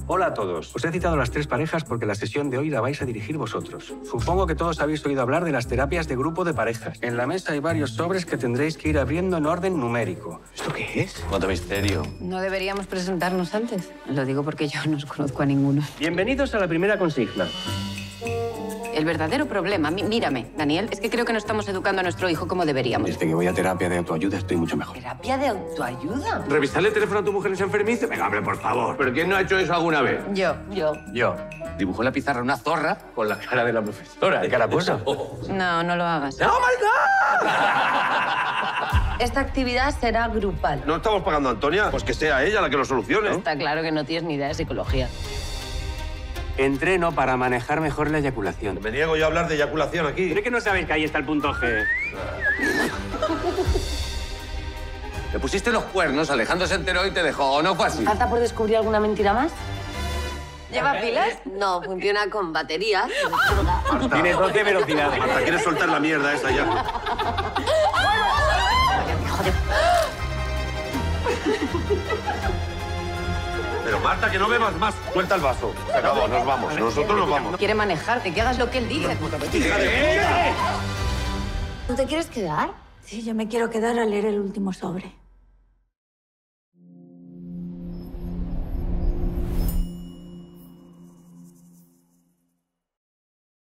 Hola a todos. Os he citado a las 3 parejas porque la sesión de hoy la vais a dirigir vosotros. Supongo que todos habéis oído hablar de las terapias de grupo de parejas. En la mesa hay varios sobres que tendréis que ir abriendo en orden numérico. ¿Esto qué es? ¿Cuánto misterio? No deberíamos presentarnos antes. Lo digo porque yo no os conozco a ninguno. Bienvenidos a la primera consigna. El verdadero problema, mírame, Daniel, es que creo que no estamos educando a nuestro hijo como deberíamos. Desde que voy a terapia de autoayuda estoy mucho mejor. ¿Terapia de autoayuda? ¿Revisarle el teléfono a tu mujer en enfermizo? Venga, hombre, por favor. ¿Pero quién no ha hecho eso alguna vez? Yo. Yo. Dibujó en la pizarra una zorra con la cara de la profesora. ¿De carapuesa? No, no lo hagas. ¡Oh, my God! Esta actividad será grupal. ¿No estamos pagando a Antonia? Pues que sea ella la que lo solucione. Está claro que no tienes ni idea de psicología. Entreno para manejar mejor la eyaculación. Me niego yo a hablar de eyaculación aquí. ¿Cree que no sabéis que ahí está el punto G? Le pusiste los cuernos, Alejandro se enteró y te dejó, ¿o no fue así? ¿Falta por descubrir alguna mentira más? ¿Lleva pilas? No, funciona con batería. Tiene 12 velocidades. Marta, ¿quieres soltar la mierda esa ya? Pero Marta, que no bebas más. Suelta el vaso. Se acabó, nos vamos. Nosotros nos vamos. Quiere manejarte, que hagas lo que él dice. ¿Tú te quieres quedar? Sí, yo me quiero quedar a leer el último sobre.